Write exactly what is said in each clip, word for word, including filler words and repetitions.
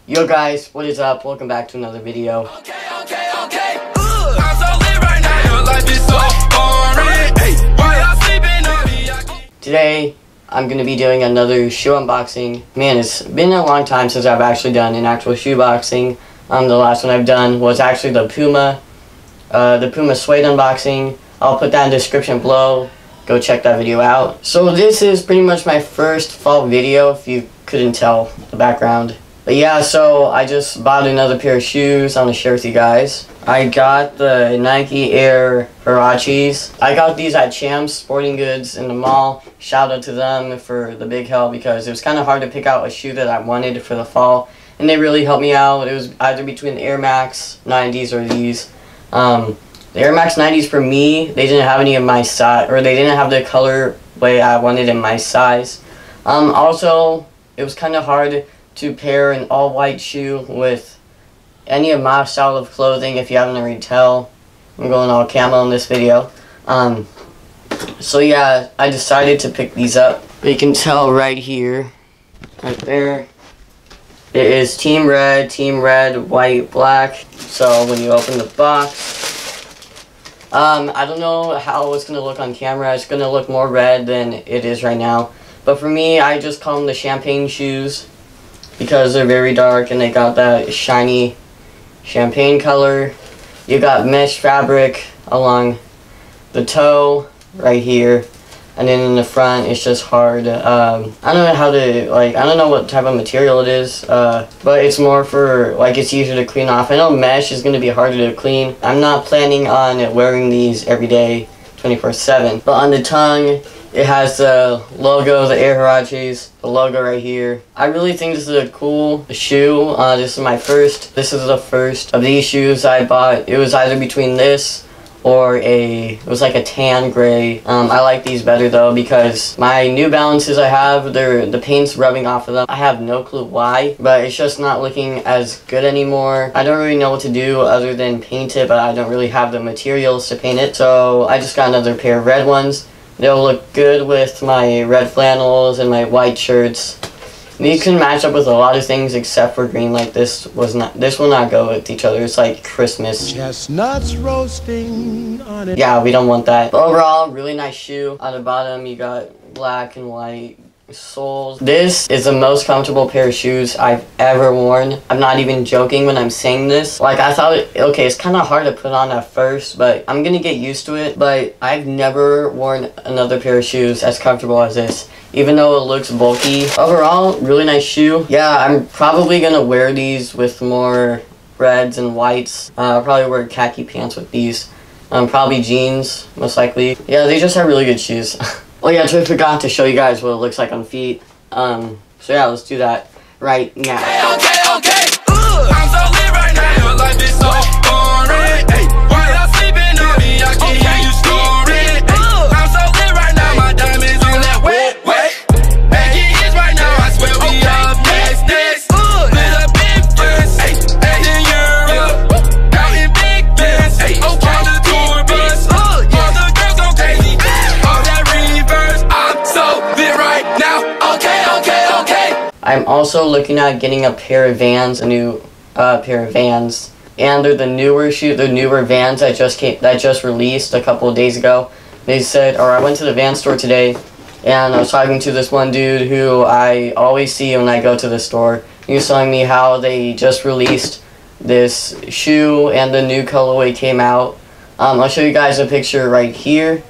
Yo guys, what is up? Welcome back to another video. Okay, okay, okay. Ugh. I'm so lit right now. Your life is so boring. Hey, why y'all sleeping on me? Today, I'm going to be doing another shoe unboxing. Man, it's been a long time since I've actually done an actual shoe boxing. Um, the last one I've done was actually the Puma, uh, the Puma suede unboxing. I'll put that in the description below. Go check that video out. So this is pretty much my first fall video, if you couldn't tell the background. But yeah, so I just bought another pair of shoes. I'm gonna share with you guys. I got the Nike Air Hauraches. I got these at Champs Sporting Goods in the mall. Shout out to them for the big help because it was kind of hard to pick out a shoe that I wanted for the fall. And they really helped me out. It was either between the Air Max nineties or these. Um, the Air Max nineties for me, they didn't have any of my size, or they didn't have the color way I wanted in my size. Um, also, it was kind of hard to pair an all-white shoe with any of my style of clothing. If you haven't already tell, I'm going all camo in this video. Um, so yeah, I decided to pick these up. You can tell right here, right there, it is Team Red, Team Red, White, Black. So when you open the box, um, I don't know how it's going to look on camera. It's going to look more red than it is right now. But for me, I just call them the champagne shoes, because they're very dark and they got that shiny champagne color. You got mesh fabric along the toe right here, and then in the front it's just hard. Um, I don't know how to, like, I don't know what type of material it is, uh, but it's more for, like, it's easier to clean off. I know mesh is going to be harder to clean. I'm not planning on wearing these every day twenty-four seven, but on the tongue, it has the logo, the Air Hauraches, the logo right here. I really think this is a cool shoe. Uh, this is my first. This is the first of these shoes I bought. It was either between this or a, it was like a tan gray. Um, I like these better though because my New Balances I have, they're, the paint's rubbing off of them. I have no clue why, but it's just not looking as good anymore. I don't really know what to do other than paint it, but I don't really have the materials to paint it. So I just got another pair of red ones. They'll look good with my red flannels and my white shirts. These can match up with a lot of things except for green. Like this was not. This will not go with each other. It's like Christmas. Chestnuts roasting on it. Yeah, we don't want that. But overall, really nice shoe. On the bottom, you got black and white soles. This is the most comfortable pair of shoes I've ever worn. I'm not even joking when I'm saying this. Like, I thought, it, okay, it's kind of hard to put on at first, but I'm gonna get used to it. But I've never worn another pair of shoes as comfortable as this, even though it looks bulky. Overall, really nice shoe. Yeah, I'm probably gonna wear these with more reds and whites. Uh, I'll probably wear khaki pants with these. Um, probably jeans, most likely. Yeah, they just have really good shoes. Oh yeah, I forgot to show you guys what it looks like on feet. Um, so yeah, let's do that right now. Okay, okay, okay. Ugh. I'm so lit right now. Your life is so boring. Hey, why y'all sleeping on me? I can hear you snoring. Hey, I'm so lit right now. My diamonds on that wet, wet. Making hits right now. I swear we up next, next. Lit up in France. Hey, and in Europe. Out in Big Benz. Hey, on the tour bus. All the girls go crazy. All that reverse. I'm so lit right now. Okay, okay, okay. I'm also looking at getting a pair of Vans, a new uh, pair of Vans, and they're the newer shoe, the newer Vans that just came, that just released a couple of days ago. They said, or I went to the Vans store today, and I was talking to this one dude who I always see when I go to the store. He was telling me how they just released this shoe and the new colorway came out. Um, I'll show you guys a picture right here,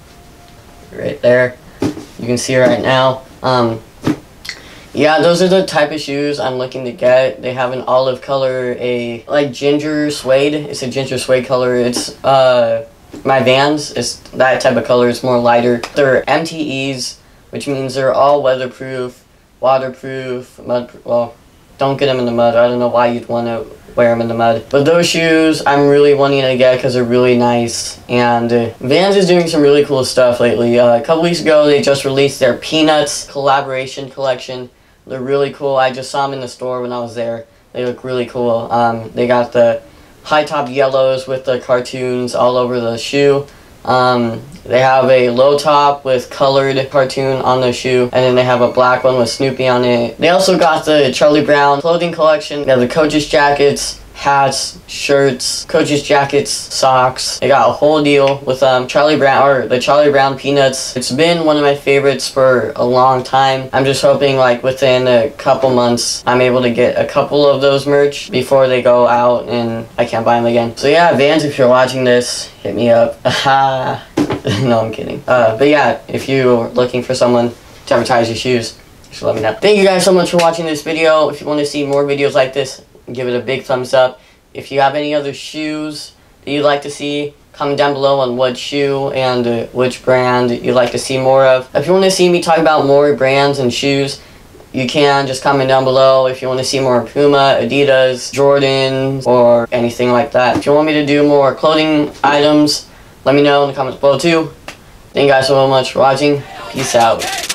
right there. You can see it right now. Um, Yeah, those are the type of shoes I'm looking to get. They have an olive color, a like ginger suede. It's a ginger suede color. It's uh my Vans is that type of color. It's more lighter. They're M T Es, which means they're all weatherproof, waterproof, mud. Well, don't get them in the mud. I don't know why you'd want to wear them in the mud. But those shoes I'm really wanting to get because they're really nice. And uh, Vans is doing some really cool stuff lately. Uh, a couple weeks ago, they just released their Peanuts collaboration collection. They're really cool. I just saw them in the store when I was there. They look really cool. Um, they got the high top yellows with the cartoons all over the shoe. Um, they have a low top with colored cartoon on the shoe, and then they have a black one with Snoopy on it. They also got the Charlie Brown clothing collection. They have the coaches jackets, hats, shirts, coaches jackets, socks. They got a whole deal with um Charlie Brown, or the Charlie Brown peanuts. It's been one of my favorites for a long time. I'm just hoping like within a couple months I'm able to get a couple of those merch before they go out and I can't buy them again. So yeah, Vans, if you're watching this, hit me up. No, I'm kidding. Uh, but yeah, if you're looking for someone to advertise your shoes, just let me know. Thank you guys so much for watching this video. If you want to see more videos like this, give it a big thumbs up. If you have any other shoes that you'd like to see, comment down below on what shoe and uh, which brand you'd like to see more of. If you want to see me talk about more brands and shoes, you can just comment down below. If you want to see more Puma, Adidas, Jordan, or anything like that. If you want me to do more clothing items, let me know in the comments below too. Thank you guys so much for watching. Peace out.